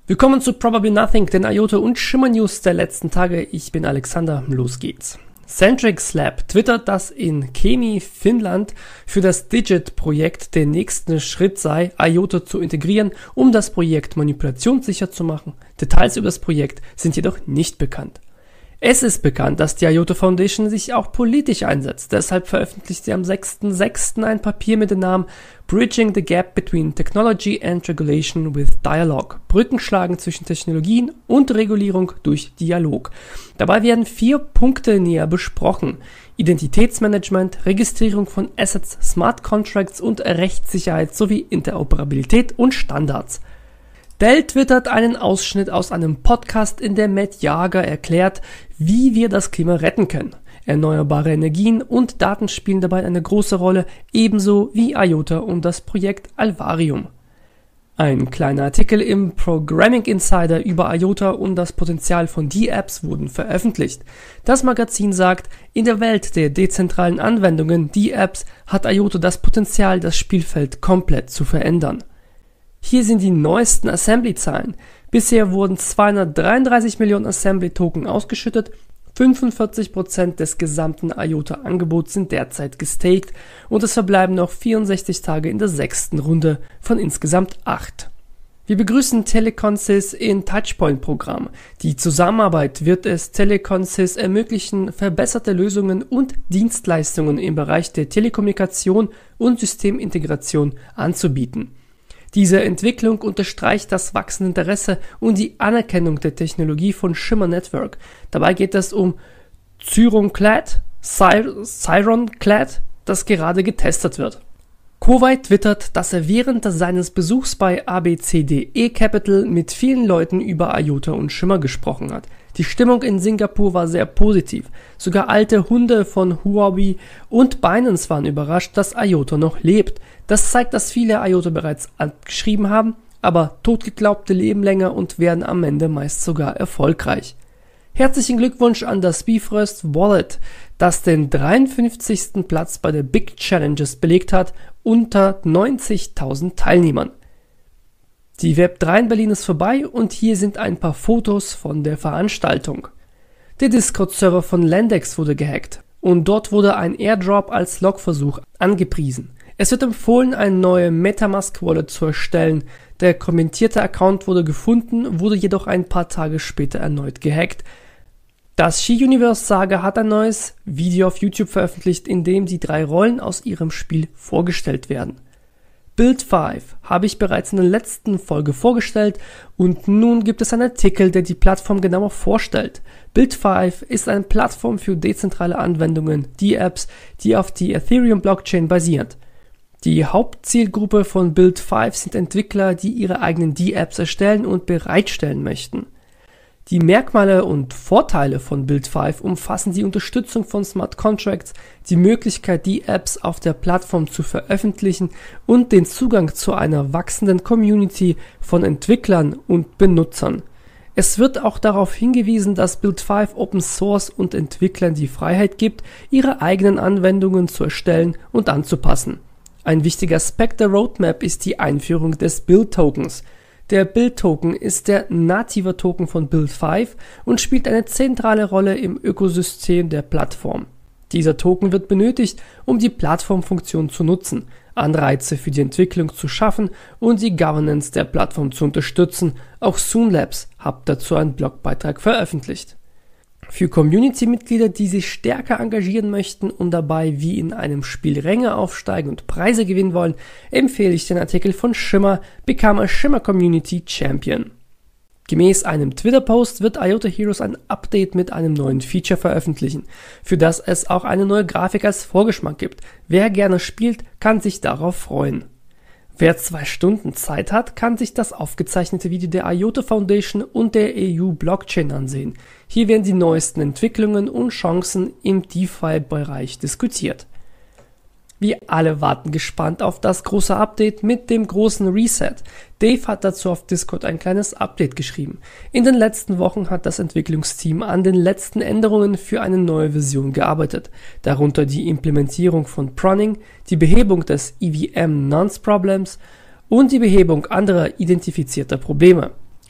Willkommen zu Probably Nothing, den IOTA und Shimmer News der letzten Tage. Ich bin Alexander, los geht's. Centrix Lab twittert, dass in Kemi, Finnland, für das Digit-Projekt der nächste Schritt sei, IOTA zu integrieren, um das Projekt manipulationssicher zu machen. Details über das Projekt sind jedoch nicht bekannt. Es ist bekannt, dass die IOTA Foundation sich auch politisch einsetzt. Deshalb veröffentlicht sie am 6.6. ein Papier mit dem Namen Bridging the Gap Between Technology and Regulation with Dialogue. Brücken schlagen zwischen Technologien und Regulierung durch Dialog. Dabei werden 4 Punkte näher besprochen. Identitätsmanagement, Registrierung von Assets, Smart Contracts und Rechtssicherheit sowie Interoperabilität und Standards. Dell twittert einen Ausschnitt aus einem Podcast, in dem Matt Jager erklärt, wie wir das Klima retten können. Erneuerbare Energien und Daten spielen dabei eine große Rolle, ebenso wie IOTA und das Projekt Alvarium. Ein kleiner Artikel im Programming Insider über IOTA und das Potenzial von D-Apps wurden veröffentlicht. Das Magazin sagt, in der Welt der dezentralen Anwendungen D-Apps hat IOTA das Potenzial, das Spielfeld komplett zu verändern. Hier sind die neuesten Assembly-Zahlen. Bisher wurden 233 Millionen Assembly-Token ausgeschüttet, 45% des gesamten IOTA-Angebots sind derzeit gestaked und es verbleiben noch 64 Tage in der 6. Runde von insgesamt 8. Wir begrüßen Teleconsys in Touchpoint-Programm. Die Zusammenarbeit wird es Teleconsys ermöglichen, verbesserte Lösungen und Dienstleistungen im Bereich der Telekommunikation und Systemintegration anzubieten. Diese Entwicklung unterstreicht das wachsende Interesse und die Anerkennung der Technologie von Shimmer Network. Dabei geht es um Cyronclad, das gerade getestet wird. Kowai twittert, dass er während seines Besuchs bei ABCDE Capital mit vielen Leuten über IOTA und Shimmer gesprochen hat. Die Stimmung in Singapur war sehr positiv. Sogar alte Hunde von Huawei und Binance waren überrascht, dass IOTA noch lebt. Das zeigt, dass viele IOTA bereits angeschrieben haben, aber Totgeglaubte leben länger und werden am Ende meist sogar erfolgreich. Herzlichen Glückwunsch an das Bifrost Wallet, das den 53. Platz bei der Big Challenges belegt hat, unter 90.000 Teilnehmern. Die Web3 in Berlin ist vorbei und hier sind ein paar Fotos von der Veranstaltung. Der Discord-Server von Landex wurde gehackt und dort wurde ein Airdrop als Logversuch angepriesen. Es wird empfohlen, eine neue Metamask-Wallet zu erstellen. Der kommentierte Account wurde gefunden, wurde jedoch ein paar Tage später erneut gehackt. Das Ski-Universe-Saga hat ein neues Video auf YouTube veröffentlicht, in dem die 3 Rollen aus ihrem Spiel vorgestellt werden. Build 5 habe ich bereits in der letzten Folge vorgestellt und nun gibt es einen Artikel, der die Plattform genauer vorstellt. Build 5 ist eine Plattform für dezentrale Anwendungen, die Apps, die auf die Ethereum-Blockchain basiert. Die Hauptzielgruppe von Build 5 sind Entwickler, die ihre eigenen D-Apps erstellen und bereitstellen möchten. Die Merkmale und Vorteile von Build 5 umfassen die Unterstützung von Smart Contracts, die Möglichkeit, die Apps auf der Plattform zu veröffentlichen und den Zugang zu einer wachsenden Community von Entwicklern und Benutzern. Es wird auch darauf hingewiesen, dass Build 5 Open Source und Entwicklern die Freiheit gibt, ihre eigenen Anwendungen zu erstellen und anzupassen. Ein wichtiger Aspekt der Roadmap ist die Einführung des Build-Tokens. Der Build-Token ist der native Token von Build 5 und spielt eine zentrale Rolle im Ökosystem der Plattform. Dieser Token wird benötigt, um die Plattformfunktion zu nutzen, Anreize für die Entwicklung zu schaffen und die Governance der Plattform zu unterstützen. Auch Soonlabs hat dazu einen Blogbeitrag veröffentlicht. Für Community-Mitglieder, die sich stärker engagieren möchten und dabei wie in einem Spiel Ränge aufsteigen und Preise gewinnen wollen, empfehle ich den Artikel von Shimmer, Become a Shimmer Community Champion. Gemäß einem Twitter-Post wird IOTA Heroes ein Update mit einem neuen Feature veröffentlichen, für das es auch eine neue Grafik als Vorgeschmack gibt. Wer gerne spielt, kann sich darauf freuen. Wer 2 Stunden Zeit hat, kann sich das aufgezeichnete Video der IOTA Foundation und der EU Blockchain ansehen. Hier werden die neuesten Entwicklungen und Chancen im DeFi-Bereich diskutiert. Wir alle warten gespannt auf das große Update mit dem großen Reset. Dave hat dazu auf Discord ein kleines Update geschrieben. In den letzten Wochen hat das Entwicklungsteam an den letzten Änderungen für eine neue Version gearbeitet, darunter die Implementierung von Pruning, die Behebung des EVM-Nonce-Problems und die Behebung anderer identifizierter Probleme.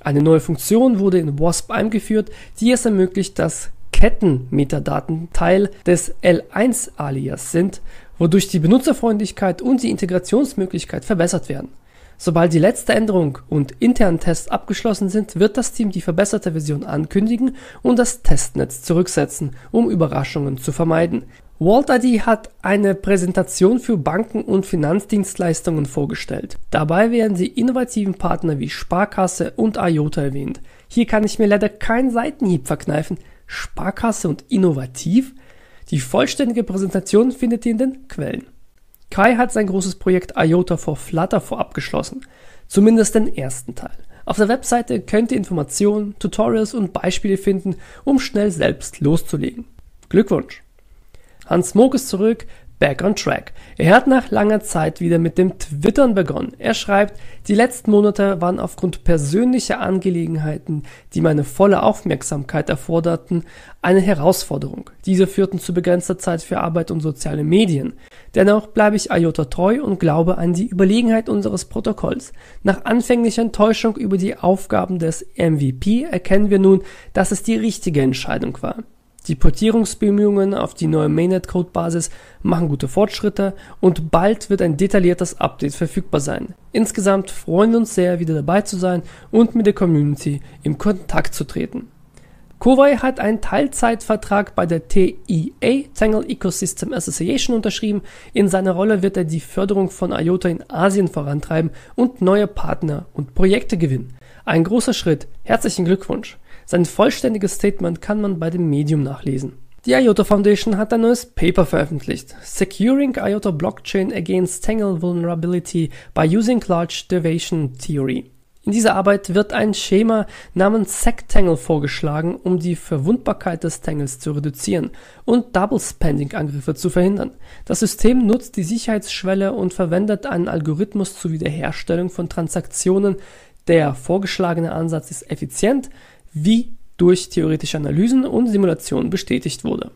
Eine neue Funktion wurde in WASP eingeführt, die es ermöglicht, dass Kettenmetadaten Teil des L1-Alias sind, wodurch die Benutzerfreundlichkeit und die Integrationsmöglichkeit verbessert werden. Sobald die letzte Änderung und internen Tests abgeschlossen sind, wird das Team die verbesserte Version ankündigen und das Testnetz zurücksetzen, um Überraschungen zu vermeiden. VaultID hat eine Präsentation für Banken und Finanzdienstleistungen vorgestellt. Dabei werden die innovativen Partner wie Sparkasse und IOTA erwähnt. Hier kann ich mir leider keinen Seitenhieb verkneifen. Sparkasse und innovativ? Die vollständige Präsentation findet ihr in den Quellen. Kai hat sein großes Projekt IOTA for Flutter vorab geschlossen, zumindest den ersten Teil. Auf der Webseite könnt ihr Informationen, Tutorials und Beispiele finden, um schnell selbst loszulegen. Glückwunsch! Hans Moog ist zurück, back on track. Er hat nach langer Zeit wieder mit dem Twittern begonnen. Er schreibt, die letzten Monate waren aufgrund persönlicher Angelegenheiten, die meine volle Aufmerksamkeit erforderten, eine Herausforderung. Diese führten zu begrenzter Zeit für Arbeit und soziale Medien. Dennoch bleibe ich IOTA treu und glaube an die Überlegenheit unseres Protokolls. Nach anfänglicher Enttäuschung über die Aufgaben des MVP erkennen wir nun, dass es die richtige Entscheidung war. Die Portierungsbemühungen auf die neue Mainnet-Code-Basis machen gute Fortschritte und bald wird ein detailliertes Update verfügbar sein. Insgesamt freuen wir uns sehr, wieder dabei zu sein und mit der Community in Kontakt zu treten. Kowai hat einen Teilzeitvertrag bei der TEA, Tangle Ecosystem Association, unterschrieben. In seiner Rolle wird er die Förderung von IOTA in Asien vorantreiben und neue Partner und Projekte gewinnen. Ein großer Schritt. Herzlichen Glückwunsch. Sein vollständiges Statement kann man bei dem Medium nachlesen. Die IOTA Foundation hat ein neues Paper veröffentlicht. Securing IOTA Blockchain Against Tangle Vulnerability by Using Large Derivation Theory. In dieser Arbeit wird ein Schema namens SecTangle vorgeschlagen, um die Verwundbarkeit des Tangles zu reduzieren und Double-Spending-Angriffe zu verhindern. Das System nutzt die Sicherheitsschwelle und verwendet einen Algorithmus zur Wiederherstellung von Transaktionen. Der vorgeschlagene Ansatz ist effizient, wie durch theoretische Analysen und Simulationen bestätigt wurde.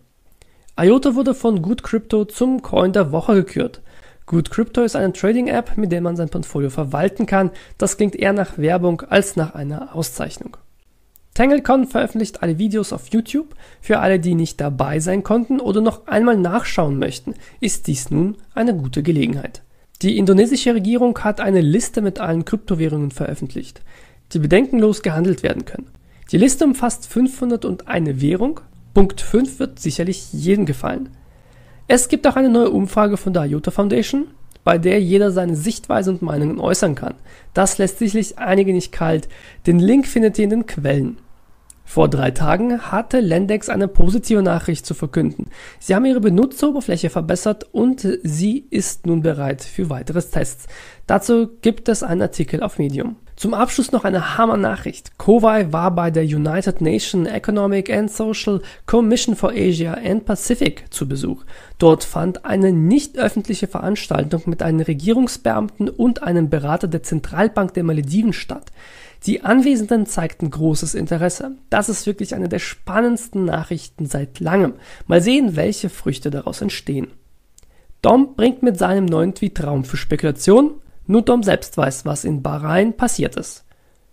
IOTA wurde von Good Crypto zum Coin der Woche gekürt. Good Crypto ist eine Trading-App, mit der man sein Portfolio verwalten kann. Das klingt eher nach Werbung als nach einer Auszeichnung. TangleCon veröffentlicht alle Videos auf YouTube. Für alle, die nicht dabei sein konnten oder noch einmal nachschauen möchten, ist dies nun eine gute Gelegenheit. Die indonesische Regierung hat eine Liste mit allen Kryptowährungen veröffentlicht, die bedenkenlos gehandelt werden können. Die Liste umfasst 501 Währung. Punkt 5 wird sicherlich jedem gefallen. Es gibt auch eine neue Umfrage von der IOTA Foundation, bei der jeder seine Sichtweise und Meinungen äußern kann. Das lässt sicherlich einige nicht kalt. Den Link findet ihr in den Quellen. Vor 3 Tagen hatte Lendex eine positive Nachricht zu verkünden. Sie haben ihre Benutzeroberfläche verbessert und sie ist nun bereit für weitere Tests. Dazu gibt es einen Artikel auf Medium. Zum Abschluss noch eine Hammer-Nachricht. Kowai war bei der United Nations Economic and Social Commission for Asia and Pacific zu Besuch. Dort fand eine nicht öffentliche Veranstaltung mit einem Regierungsbeamten und einem Berater der Zentralbank der Malediven statt. Die Anwesenden zeigten großes Interesse. Das ist wirklich eine der spannendsten Nachrichten seit langem. Mal sehen, welche Früchte daraus entstehen. Dom bringt mit seinem neuen Tweet Raum für Spekulation. Nur Dom selbst weiß, was in Bahrain passiert ist.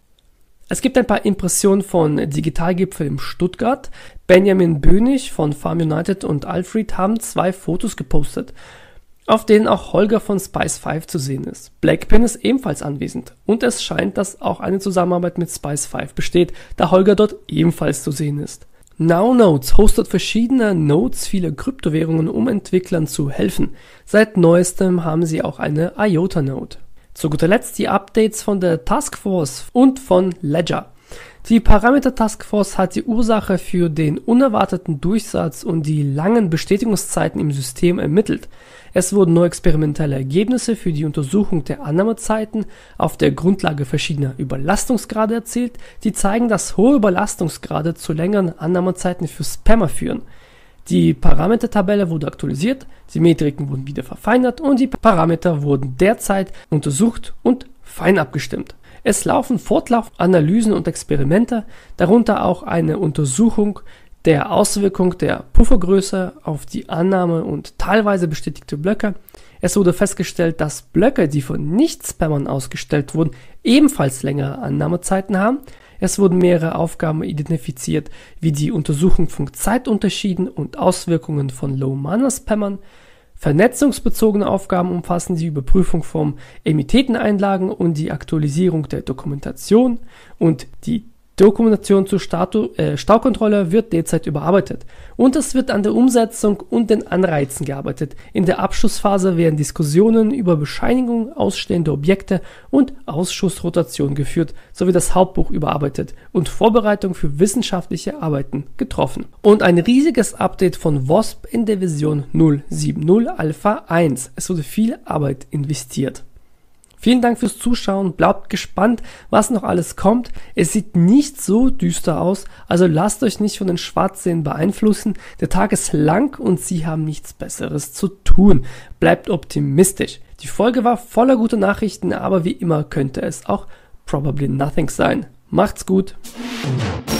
Es gibt ein paar Impressionen von Digitalgipfel in Stuttgart. Benjamin Bönig von Farm United und Alfred haben 2 Fotos gepostet, auf denen auch Holger von Spice5 zu sehen ist. Blackpin ist ebenfalls anwesend und es scheint, dass auch eine Zusammenarbeit mit Spice5 besteht, da Holger dort ebenfalls zu sehen ist. NowNodes hostet verschiedene Nodes vieler Kryptowährungen, um Entwicklern zu helfen. Seit neuestem haben sie auch eine IOTA-Node. Zu guter Letzt die Updates von der Taskforce und von Ledger. Die Parameter-Taskforce hat die Ursache für den unerwarteten Durchsatz und die langen Bestätigungszeiten im System ermittelt. Es wurden neue experimentelle Ergebnisse für die Untersuchung der Annahmezeiten auf der Grundlage verschiedener Überlastungsgrade erzielt, die zeigen, dass hohe Überlastungsgrade zu längeren Annahmezeiten für Spammer führen. Die Parametertabelle wurde aktualisiert, die Metriken wurden wieder verfeinert und die Parameter wurden derzeit untersucht und fein abgestimmt. Es laufen fortlaufend Analysen und Experimente, darunter auch eine Untersuchung der Auswirkung der Puffergröße auf die Annahme und teilweise bestätigte Blöcke. Es wurde festgestellt, dass Blöcke, die von Nicht-Spammern ausgestellt wurden, ebenfalls längere Annahmezeiten haben. Es wurden mehrere Aufgaben identifiziert, wie die Untersuchung von Zeitunterschieden und Auswirkungen von Low-Mana-Spammern. Vernetzungsbezogene Aufgaben umfassen die Überprüfung von Emittenteneinlagen und die Aktualisierung der Dokumentation, und die Dokumentation zur Staukontrolle wird derzeit überarbeitet, und es wird an der Umsetzung und den Anreizen gearbeitet. In der Abschlussphase werden Diskussionen über Bescheinigung ausstehender Objekte und Ausschussrotation geführt, sowie das Hauptbuch überarbeitet und Vorbereitung für wissenschaftliche Arbeiten getroffen. Und ein riesiges Update von WASP in der Version 0.7.0 Alpha 1. Es wurde viel Arbeit investiert. Vielen Dank fürs Zuschauen, bleibt gespannt, was noch alles kommt. Es sieht nicht so düster aus, also lasst euch nicht von den Schwarzseen beeinflussen. Der Tag ist lang und Sie haben nichts Besseres zu tun. Bleibt optimistisch. Die Folge war voller guter Nachrichten, aber wie immer könnte es auch probably nothing sein. Macht's gut.